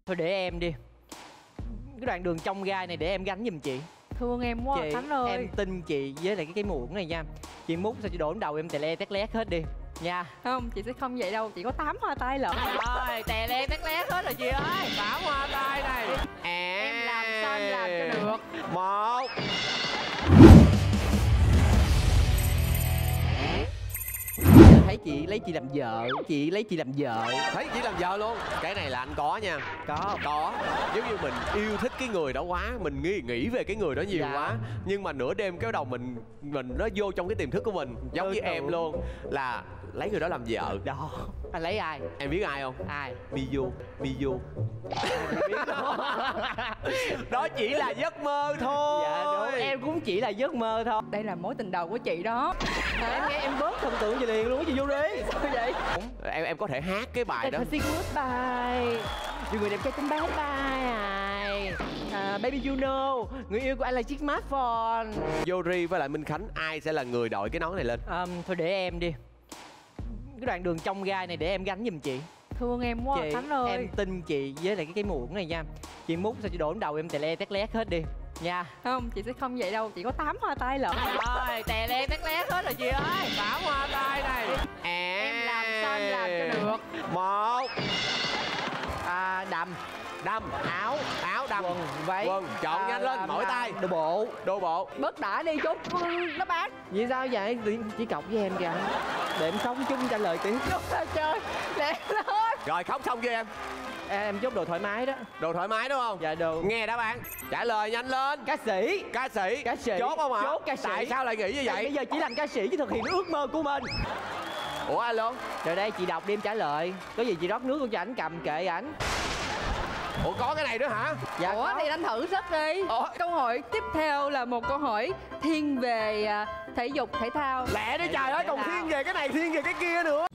Thôi để em đi. Cái đoạn đường trong gai này để em gánh giùm chị. Thương em quá Chị, Khánh ơi. em tin chị với lại cái muỗng này nha. Chị múc sao chị đổ lên đầu em tè le tét lét hết đi nha. Không, chị sẽ không vậy đâu, chị có 8 hoa tay lận. Rồi, tè le tét lét hết rồi chị ơi. 8 hoa tay này. Em làm sao em làm cho được. 1. Thấy chị lấy chị làm vợ. Chị lấy chị làm vợ. Thấy chỉ làm vợ luôn. Cái này là anh có nha. Có. Giống như mình yêu thích cái người đó quá, mình nghĩ về cái người đó nhiều quá, nhưng mà nửa đêm cái bắt đầu mình nó vô trong cái tiềm thức của mình, giống như em luôn, là lấy người đó làm vợ. Đó. Anh lấy ai? Em biết ai không? Ai? Miu. Đó chỉ là giấc mơ thôi. Dạ đúng. Em cũng chỉ là giấc mơ thôi. Đây là mối tình đầu của chị đó. Em nghe em bớt thần tượng gì liền luôn chị Yuri. Sao vậy? Em có thể hát cái bài đó. Phải say goodbye. Nhiều người đẹp trai cũng bye bye. Baby you know, người yêu của anh là chiếc smartphone. Yuri với lại Minh Khánh, ai sẽ là người đội cái nón này lên? Thôi để em đi. Cái đoạn đường trong gai này để em gánh giùm chị. Thương em quá Chị, Khánh ơi. em tin chị với lại cái muỗng này nha. Chị múc sao chị đổ lên đầu em tè le tét lét hết đi nha. Không, chị sẽ không vậy đâu, chị có 8 hoa tay lận. Rồi, tè le tét lét hết rồi chị ơi. 8 hoa tay này. Em làm sao em làm cho được. 1. Đầm, Áo đầm. quần, Chọn nhanh lên, mỗi tay. Đồ bộ. Bớt đã đi chút nó bán. Vì sao vậy? Chỉ cọc với em kìa. Để em sống chung trả lời tiếp. Chút sao chơi. Để lên. Rồi khóc xong chưa em? Em chốt đồ thoải mái đó. Đồ thoải mái đúng không? Dạ đồ. Nghe đáp án. Trả lời nhanh lên. Ca sĩ. Ca sĩ. Chốt không ạ? Chốt ca sĩ. Tại sao lại nghĩ như vậy? Bây giờ chỉ làm ca sĩ chứ thực hiện ước mơ của mình. Ủa alo. Rồi đây chị đọc đi em trả lời. Có gì chị rót nước cho ảnh cầm kệ ảnh. Ủa có cái này nữa hả? Dạ Ủa có. thì anh thử sức đi. Câu hỏi tiếp theo là một câu hỏi thiên về thể dục thể thao. Lẹ đi trời ơi, còn thiên về cái này thiên về cái kia nữa.